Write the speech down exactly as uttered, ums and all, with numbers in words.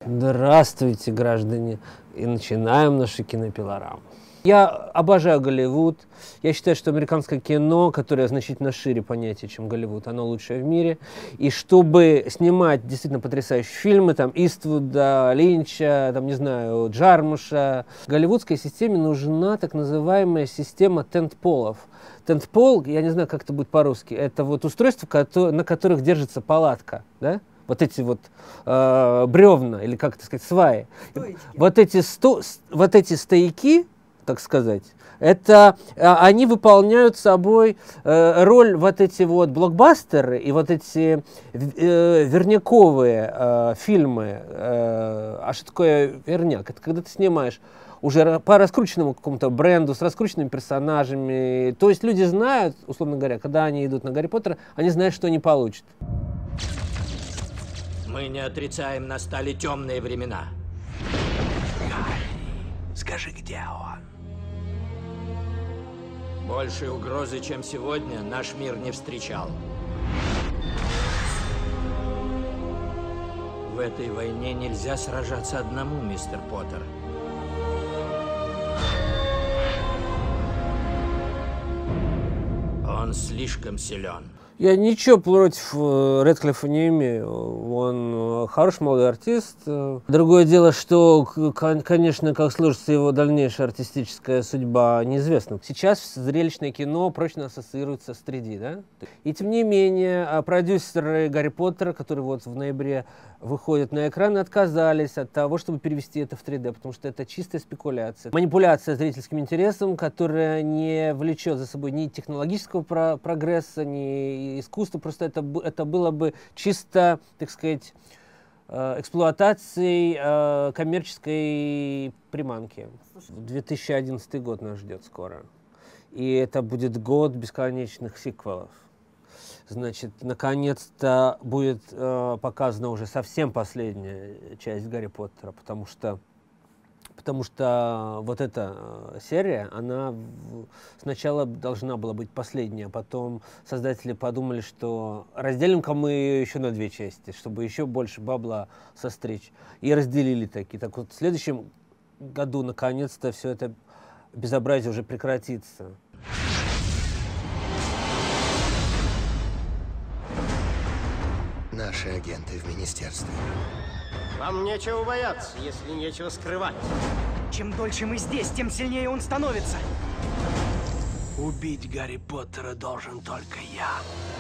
Здравствуйте, граждане, и начинаем нашу кинопилораму. Я обожаю Голливуд. Я считаю, что американское кино, которое значительно шире понятие, чем Голливуд, оно лучшее в мире. И чтобы снимать действительно потрясающие фильмы, там, Иствуда, Линча, там, не знаю, Джармуша, голливудской системе нужна так называемая система тентполов. Тентпол, я не знаю, как это будет по-русски, это вот устройства, на которых держится палатка, да? Вот эти вот э, бревна, или как это сказать, сваи. Вот эти, сто, вот эти стояки, так сказать, это, они выполняют собой э, роль вот эти вот блокбастеры и вот эти э, верняковые э, фильмы. Э, а что такое верняк? Это когда ты снимаешь уже по раскрученному какому-то бренду, с раскрученными персонажами. То есть люди знают, условно говоря, когда они идут на Гарри Поттера, они знают, что они получат. Мы не отрицаем, настали темные времена. Гарри, скажи, где он? Большей угрозы, чем сегодня, наш мир не встречал. В этой войне нельзя сражаться одному, мистер Поттер. Он слишком силен. Я ничего против Рэдклиффа не имею. Он хороший молодой артист. Другое дело, что, конечно, как сложится его дальнейшая артистическая судьба, неизвестно. Сейчас зрелищное кино прочно ассоциируется с три дэ, да? И тем не менее, продюсеры Гарри Поттера, которые вот в ноябре выходят на экраны, отказались от того, чтобы перевести это в три дэ, потому что это чистая спекуляция. Манипуляция зрительским интересом, которая не влечет за собой ни технологического про прогресса, ни искусства. Просто это, это было бы чисто, так сказать, эксплуатацией э, коммерческой приманки. две тысячи одиннадцатый год нас ждет скоро. И это будет год бесконечных сиквелов. Значит, наконец-то будет э, показана уже совсем последняя часть Гарри Поттера, потому что, потому что вот эта серия, она в, сначала должна была быть последняя, а потом создатели подумали, что разделим-ка мы ее еще на две части, чтобы еще больше бабла состричь. И разделили такие. Так вот, в следующем году, наконец-то, все это безобразие уже прекратится. Наши агенты в министерстве. Вам нечего бояться, если нечего скрывать. Чем дольше мы здесь, тем сильнее он становится. Убить Гарри Поттера должен только я.